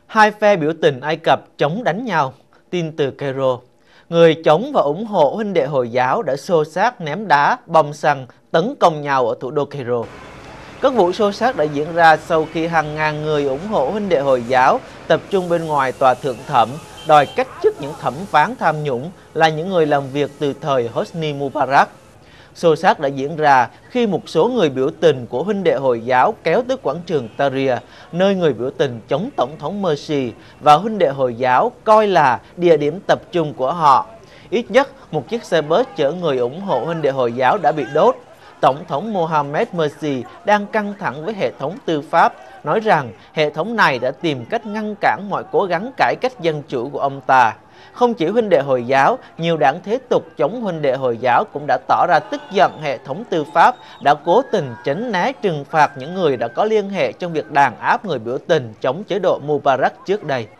Hai phe biểu tình Ai Cập chống đánh nhau. Tin từ Cairo. Người chống và ủng hộ huynh đệ Hồi giáo đã xô xát ném đá, bom xăng, tấn công nhau ở thủ đô Cairo. Các vụ xô xát đã diễn ra sau khi hàng ngàn người ủng hộ huynh đệ Hồi giáo tập trung bên ngoài tòa thượng thẩm, đòi cách chức những thẩm phán tham nhũng là những người làm việc từ thời Hosni Mubarak. Xô xát đã diễn ra khi một số người biểu tình của huynh đệ Hồi giáo kéo tới quảng trường Tahrir, nơi người biểu tình chống Tổng thống Morsi và huynh đệ Hồi giáo coi là địa điểm tập trung của họ. Ít nhất một chiếc xe bus chở người ủng hộ huynh đệ Hồi giáo đã bị đốt. Tổng thống Mohamed Morsi đang căng thẳng với hệ thống tư pháp, nói rằng hệ thống này đã tìm cách ngăn cản mọi cố gắng cải cách dân chủ của ông ta. Không chỉ huynh đệ Hồi giáo, nhiều đảng thế tục chống huynh đệ Hồi giáo cũng đã tỏ ra tức giận hệ thống tư pháp đã cố tình tránh né trừng phạt những người đã có liên hệ trong việc đàn áp người biểu tình chống chế độ Mubarak trước đây.